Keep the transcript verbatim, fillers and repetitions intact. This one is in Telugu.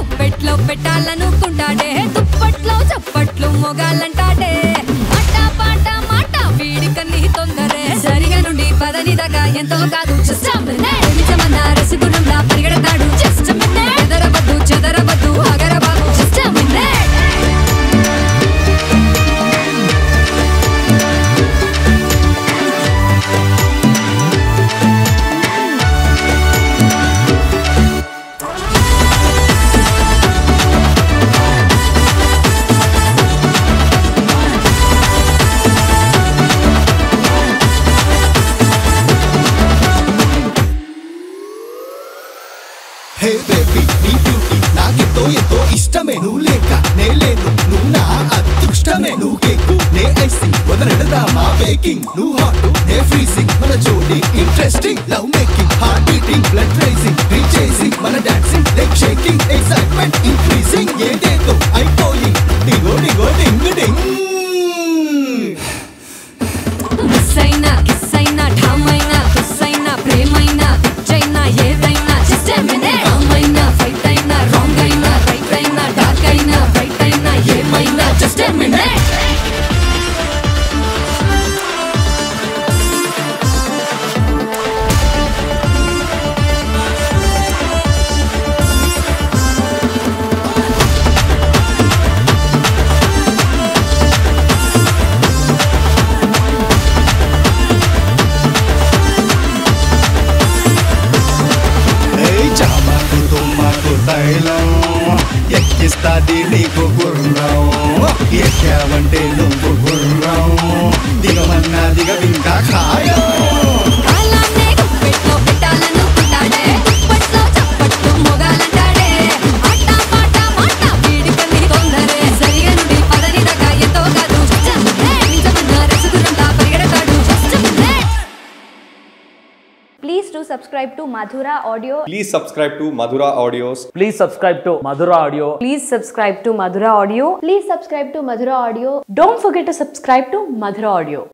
గుప్పెట్లో పెట్టాలనుకుంటాడే దుప్పట్లో చప్పట్లు మొగాలంటాడే ఆట పాట మాట వీడికన్నీ తొందరే సరిగా నుండి పదని దాకా ఎంతో కాదు జస్ట్ నిజమన్న రసగుణంలా పరిగెడతాడు జస్ట్ చెదరవద్దు చెదరవద్దు అగరబాబు జస్ట్ Hey baby, నీ బ్యూటీ నాకెంతో ఎంతో ఇష్టమే నువ్వు లేక నే లేను నువ్వు నా అదృష్టమే నువ్వు కేకు నే ఐసింగ్ వదలడదామా బేకింగ్ నువ్వు హాట్ నే ఫ్రీజింగ్ మన జోడి interesting love making heart beating blood rising రీచేసింగ్ మన dancing leg shaking excitement increasing ఏదేదో అయిపోయింగ్ డిగో డిగో డింగ్ డింగ్ మిస్ అయినా కిస్ అయినా ఠామ్ అయినా కిస్ అయినా ప్రేమైనా పిచ్చైనా ఏదైనా జస్ట్ మినిట్ రామైనా ఫైట్ అయినా రాంగ్ అయినా రైట్ అయినా డార్క్ అయినా బ్రైట్ అయినా ఏమైనా జస్ట్ మినిట్ ఎక్కిస్తాది నీకు గుర్రం ఎక్కావంటే నువ్వు గుర్రం దిగమన్నా దిగ ఇంకా ఖాయం అలానే గుప్పెట్లో పెట్టాలనుకుంటాడే దుప్పట్లో చప్పట్లు మొగాలంటాడే ఆట పాట మాట వీడికన్నీ తొందరే సరిగా నుండి పదని దాకా ఎంతో కాదు నిజమన్న రసగుణంలా పరిగెడతాడు just Please do subscribe to Madhura Audio. Please subscribe to Madhura Audios. Please subscribe to Madhura Audio. Please subscribe to Madhura Audio. Please subscribe to Madhura Audio. Don't forget to subscribe to Madhura Audio.